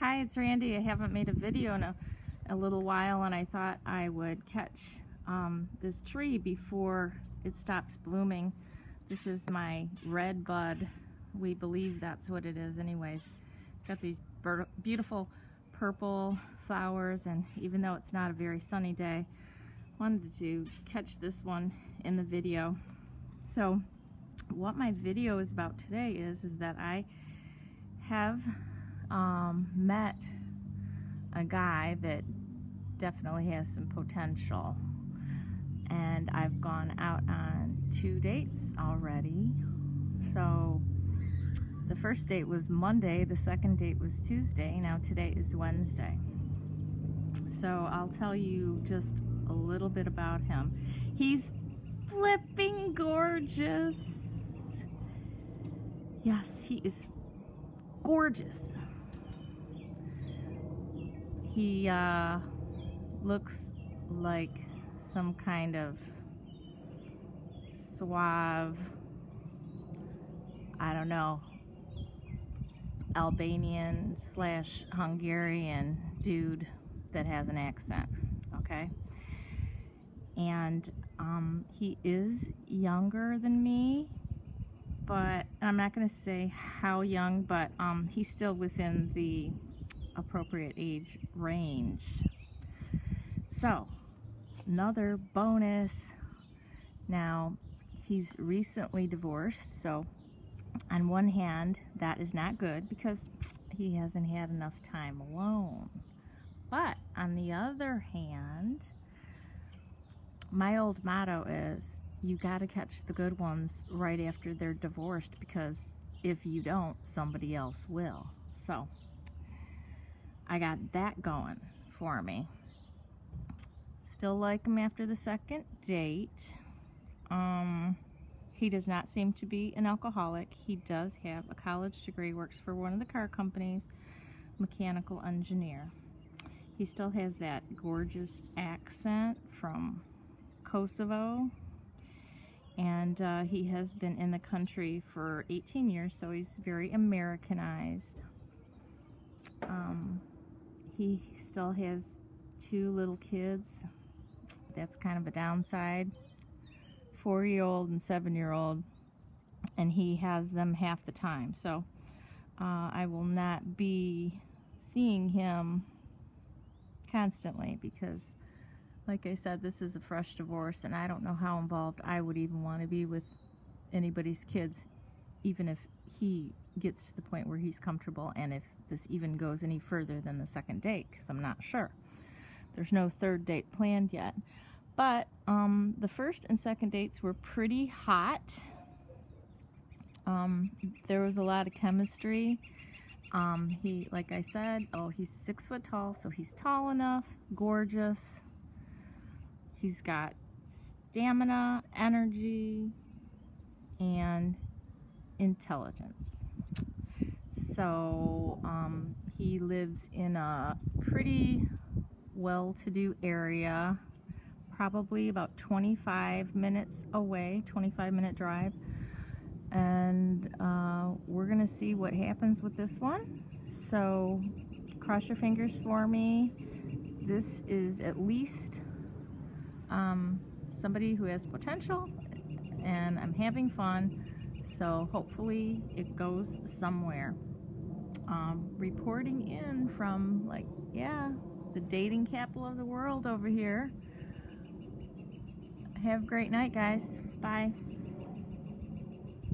Hi, it's Randy. I haven't made a video in a little while, and I thought I would catch this tree before it stops blooming. This is my red bud. We believe that's what it is anyways. It's got these beautiful purple flowers, and even though it's not a very sunny day, I wanted to catch this one in the video. So what my video is about today is that I have met a guy that definitely has some potential, and I've gone out on 2 dates already. So the first date was Monday, the second date was Tuesday, now today is Wednesday. So I'll tell you just a little bit about him. He's flipping gorgeous. Yes, he is gorgeous. He looks like some kind of suave, I don't know, Albanian / Hungarian dude that has an accent, okay? And he is younger than me, but I'm not going to say how young, but he's still within the appropriate age range. So another bonus, now he's recently divorced, so on one hand that is not good because he hasn't had enough time alone, but on the other hand, my old motto is you got to catch the good ones right after they're divorced, because if you don't, somebody else will. So I got that going for me. Still like him after the second date. He does not seem to be an alcoholic. He does have a college degree, works for one of the car companies, mechanical engineer. He still has that gorgeous accent from Kosovo, and he has been in the country for 18 years, so he's very Americanized. He still has 2 little kids. That's kind of a downside, 4-year-old and 7-year-old, and he has them half the time, so I will not be seeing him constantly because, like I said, this is a fresh divorce, and I don't know how involved I would even want to be with anybody's kids, even if he gets to the point where he's comfortable, and if this even goes any further than the second date, because I'm not sure. There's no third date planned yet. But the first and second dates were pretty hot. There was a lot of chemistry. He, like I said, he's 6 foot tall, so he's tall enough, gorgeous. He's got stamina, energy, and intelligence. So he lives in a pretty well-to-do area, probably about 25 minutes away, 25-minute drive, and we're gonna see what happens with this one. So cross your fingers for me. This is at least somebody who has potential, and I'm having fun, so hopefully it goes somewhere. Reporting in from, like, yeah, the dating capital of the world over here. Have a great night, guys. Bye.